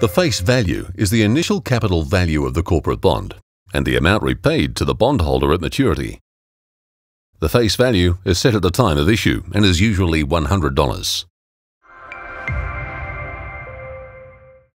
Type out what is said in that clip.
The face value is the initial capital value of the corporate bond and the amount repaid to the bondholder at maturity. The face value is set at the time of issue and is usually $100.